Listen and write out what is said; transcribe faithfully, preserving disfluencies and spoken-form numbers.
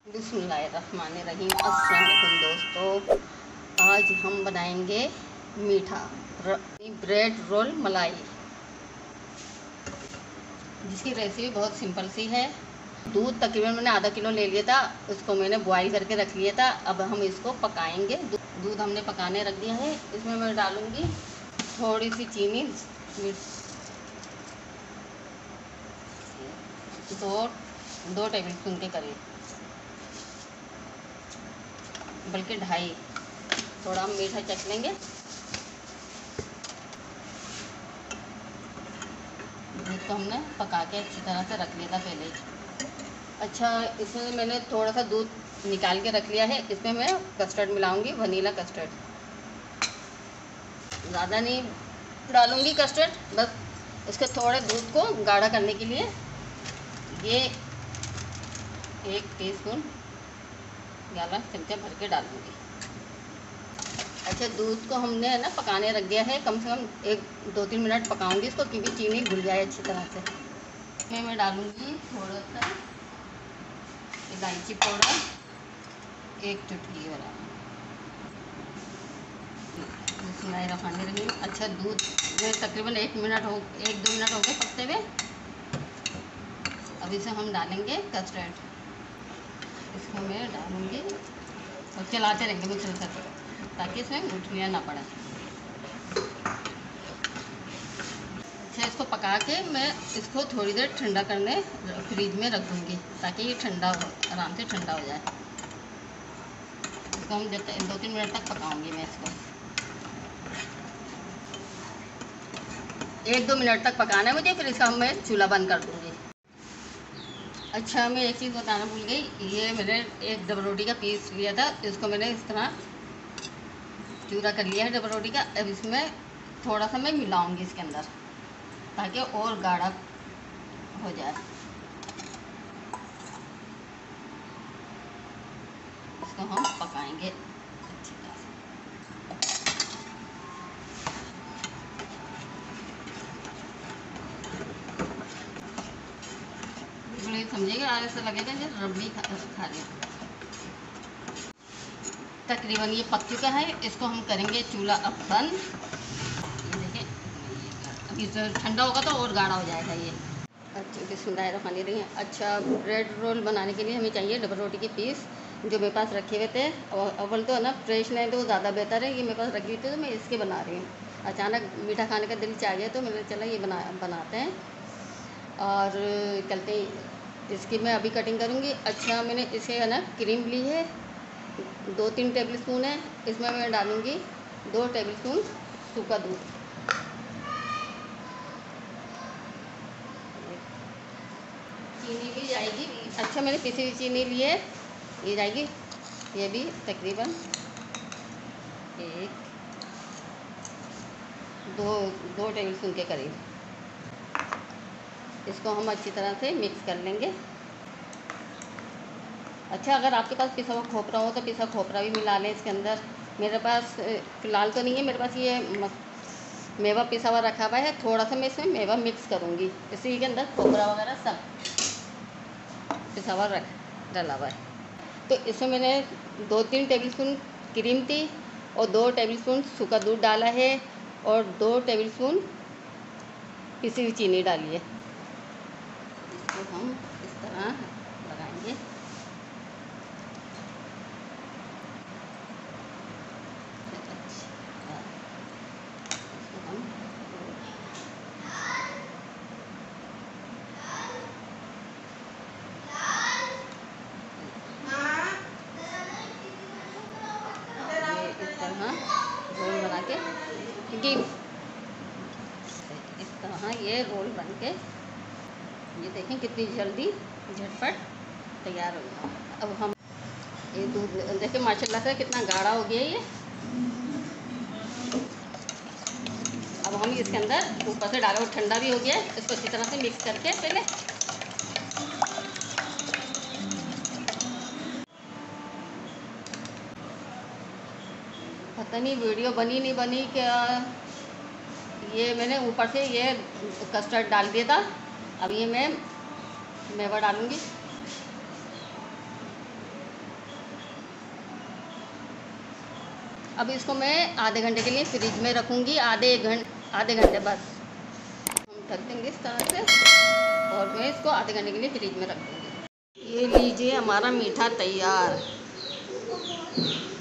बिस्मिल्लाहिर्रहमानिर्रहीम। अस्सलाम वालेकुम दोस्तों, आज हम बनाएंगे मीठा ब्रेड रोल मलाई, जिसकी रेसिपी बहुत सिंपल सी है। दूध तकरीबन मैंने आधा किलो ले लिया था, उसको मैंने बॉईल करके रख लिया था। अब हम इसको पकाएंगे। दूध हमने पकाने रख दिया है। इसमें मैं डालूँगी थोड़ी सी चीनी, दो दो टेबल स्पून के करीब, बल्कि ढाई। थोड़ा हम मीठा चख लेंगे। दूध को हमने पका के अच्छी तरह से रख लिया था पहले। अच्छा, इसमें मैंने थोड़ा सा दूध निकाल के रख लिया है। इसमें मैं कस्टर्ड मिलाऊंगी, वनीला कस्टर्ड। ज़्यादा नहीं डालूंगी कस्टर्ड, बस इसके थोड़े दूध को गाढ़ा करने के लिए ये एक टीस्पून ग्यारह चमचा भर के डालूंगी। अच्छा, दूध को हमने है ना पकाने रख दिया है। कम से कम एक दो तीन मिनट पकाऊंगी इसको, क्योंकि चीनी घुल जाए अच्छी तरह से। इसमें मैं डालूंगी थोड़ा सा इलायची पाउडर, एक चुटकी वाला। बिस्मिल्लाहिर्रहमानिर्रहीम। अच्छा, दूध में तकरीबन एक मिनट हो एक दो मिनट हो गए पकते हुए। अब इसे हम डालेंगे कस्टर्ड। इसको मैं डालूंगी और चलाते रहेंगे मुसलसल, ताकि इसमें गुठलियाँ ना पड़े। अच्छा, इसको पका के मैं इसको थोड़ी देर ठंडा करने फ्रिज में रख दूँगी, ताकि ये ठंडा हो, आराम से ठंडा हो जाए। इसको हम जब तक दो तीन मिनट तक पकाऊंगी मैं इसको। एक दो मिनट तक पकाना है मुझे, फिर इसका मैं चूल्हा बंद कर दूँगी। अच्छा, मैं एक चीज़ बताना भूल गई। ये मैंने एक डबल रोटी का पीस लिया था, इसको मैंने इस तरह चूरा कर लिया है डबल रोटी का। अब इसमें थोड़ा सा मैं मिलाऊंगी इसके अंदर, ताकि और गाढ़ा हो जाए। इसको हम पकाएंगे अच्छी तरह से। बिल्कुल समझिएगा, आज ऐसा लगेगा जैसे रबड़ी खा, खा रहे। तकरीबन ये पक चुका है। इसको हम करेंगे चूल्हा अब बंद। ये देखिए, अभी ठंडा होगा तो और गाढ़ा हो जाएगा ये। अच्छा, बिस्मिल्लाहिर्रहमानिर्रहीम। अच्छा, ब्रेड रोल बनाने के लिए हमें चाहिए डबल रोटी के पीस, जो मेरे पास रखे हुए थे। और अव्वल तो है ना, फ्रेश नहीं तो ज़्यादा बेहतर है। ये मेरे पास रखी हुई थी, तो मैं इसके बना रही हूँ। अचानक मीठा खाने का दिल चाह गया, तो मैंने चला ये बना बनाते हैं और चलते ही इसकी मैं अभी कटिंग करूँगी। अच्छा, मैंने इसे है ना क्रीम ली है, दो तीन टेबल स्पून है। इसमें मैं डालूँगी दो टेबल स्पून सूखा दूध। चीनी भी जाएगी। अच्छा, मैंने पिसी हुई चीनी ली है, ये जाएगी। ये भी तकरीबन एक दो दो टेबल स्पून के करीब। इसको हम अच्छी तरह से मिक्स कर लेंगे। अच्छा, अगर आपके पास पिसा हुआ खोपरा हो तो पिसा खोपरा भी मिला लें इसके अंदर। मेरे पास फ़िलहाल तो नहीं है, मेरे पास ये मेवा पिसा हुआ रखा हुआ है। थोड़ा सा मैं इसमें मेवा मिक्स करूँगी, इसी के अंदर खोपरा वगैरह सब पिसा हुआ रख डाला हुआ है। तो इसमें मैंने दो तीन टेबल स्पून क्रीम थी और दो टेबल स्पून सूखा दूध डाला है और दो टेबल स्पून पिसी हुई चीनी डाली है। इसको हम इस तरह लगाएंगे। रोल बना के, क्योंकि इस तरह ये रोल बन के, ये देखें कितनी जल्दी झटपट तैयार हो गया। अब हम ये दूध देखें माशाल्लाह से कितना गाढ़ा हो गया ये। अब हम इसके अंदर ऊपर से डाला, ठंडा भी हो गया। इसको अच्छी तरह से मिक्स करके पहले पता नहीं वीडियो बनी नहीं बनी क्या। ये मैंने ऊपर से ये कस्टर्ड डाल दिया था। अब ये मैं मेवा डालूँगी। अब इसको मैं आधे घंटे के लिए फ्रिज में रखूँगी, आधे घंटे आधे घंटे बस हम ढक देंगे इस तरह से और मैं इसको आधे घंटे के लिए फ्रिज में रख दूँगी। ये लीजिए हमारा मीठा तैयार।